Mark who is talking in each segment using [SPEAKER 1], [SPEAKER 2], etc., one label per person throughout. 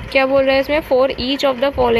[SPEAKER 1] क्या बोल रहा है इसमें, for each of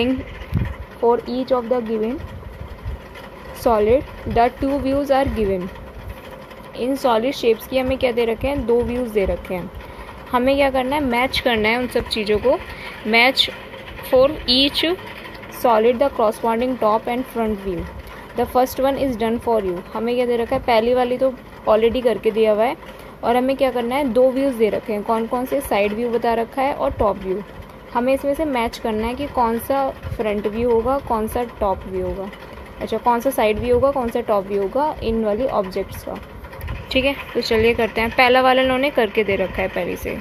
[SPEAKER 1] the given solid the 2 views are given. इन सॉलिड शेप्स की हमें क्या दे रखे हैं, 2 व्यूज़ दे रखे हैं। हमें क्या करना है, मैच करना है उन सब चीज़ों को। Match for each solid the corresponding top and front view. The first one is done for you. हमें क्या दे रखा है, पहली वाली तो ऑलरेडी करके दिया हुआ है, और हमें क्या करना है, 2 व्यूज़ दे रखे हैं। कौन कौन से, साइड व्यू बता रखा है और टॉप व्यू। हमें इसमें से मैच करना है कि कौन सा फ्रंट व्यू होगा, कौन सा टॉप व्यू होगा, अच्छा कौन सा साइड व्यू होगा, कौन सा टॉप व्यू होगा इन वाली ऑब्जेक्ट्स का। ठीक है, तो चलिए करते हैं। पहला वाला इन्होंने करके दे रखा है पहले से।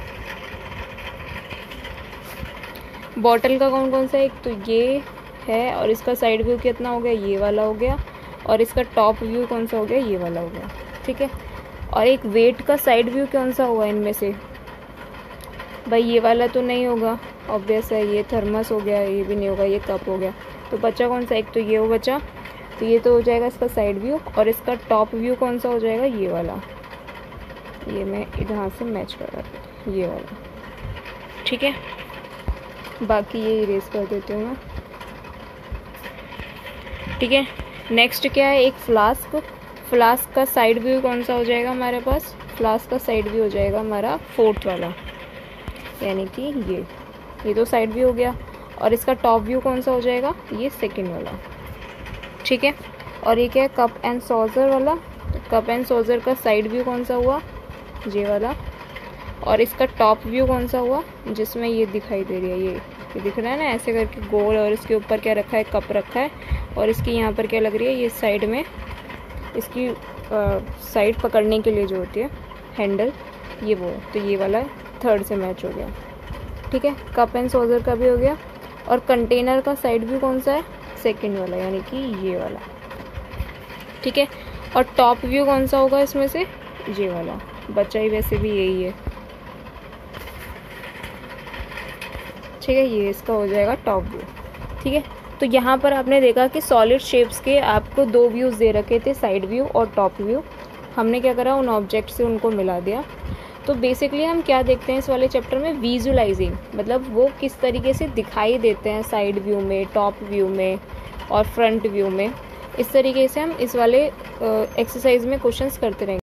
[SPEAKER 1] बॉटल का कौन कौन सा, एक तो ये है, और इसका साइड व्यू कितना हो गया, ये वाला हो गया, और इसका टॉप व्यू कौन सा हो गया, ये वाला हो गया। ठीक है, और एक वेट का साइड व्यू कौन सा होगा इनमें से, भाई ये वाला तो नहीं होगा, ऑब्वियस है, ये थर्मस हो गया, ये भी नहीं होगा, ये कप हो गया। तो बचा कौन सा, एक तो ये हो बचा, तो ये तो हो जाएगा इसका साइड व्यू, और इसका टॉप व्यू कौन सा हो जाएगा, ये वाला। ये मैं इधर से मैच कर रहा था, ये वाला। ठीक है, बाकी ये इरेज कर देती हूँ मैं। ठीक है, नेक्स्ट क्या है, एक फ्लास्क। फ्लास्क का साइड व्यू कौन सा हो जाएगा हमारे पास, फ्लास्क का साइड व्यू हो जाएगा हमारा 4th वाला, यानी कि ये तो साइड व्यू हो गया, और इसका टॉप व्यू कौन सा हो जाएगा, ये 2nd वाला। ठीक है, और ये क्या है, कप एंड सॉजर वाला। तो कप एंड सॉजर का साइड व्यू कौन सा हुआ, ये वाला, और इसका टॉप व्यू कौन सा हुआ, जिसमें ये दिखाई दे रही है, ये दिख रहा है ना ऐसे करके गोल, और इसके ऊपर क्या रखा है, कप रखा है, और इसकी यहाँ पर क्या लग रही है, ये साइड में इसकी साइड पकड़ने के लिए जो होती है हैंडल, ये वो, तो ये वाला 3rd से मैच हो गया। ठीक है, कप एंड सॉजर का भी हो गया, और कंटेनर का साइड व्यू कौन सा है, 2nd वाला, यानी कि ये वाला। ठीक है, और टॉप व्यू कौन सा होगा इसमें से, ये वाला। बचा ही वैसे भी यही है। ठीक है, ये इसका हो जाएगा टॉप व्यू। ठीक है, तो यहाँ पर आपने देखा कि सॉलिड शेप्स के आपको 2 व्यूज़ दे रखे थे, साइड व्यू और टॉप व्यू। हमने क्या करा, उन ऑब्जेक्ट से उनको मिला दिया। तो बेसिकली हम क्या देखते हैं इस वाले चैप्टर में, विजुअलाइजिंग, मतलब वो किस तरीके से दिखाई देते हैं साइड व्यू में, टॉप व्यू में और फ्रंट व्यू में। इस तरीके से हम इस वाले एक्सरसाइज में क्वेश्चंस करते रहेंगे।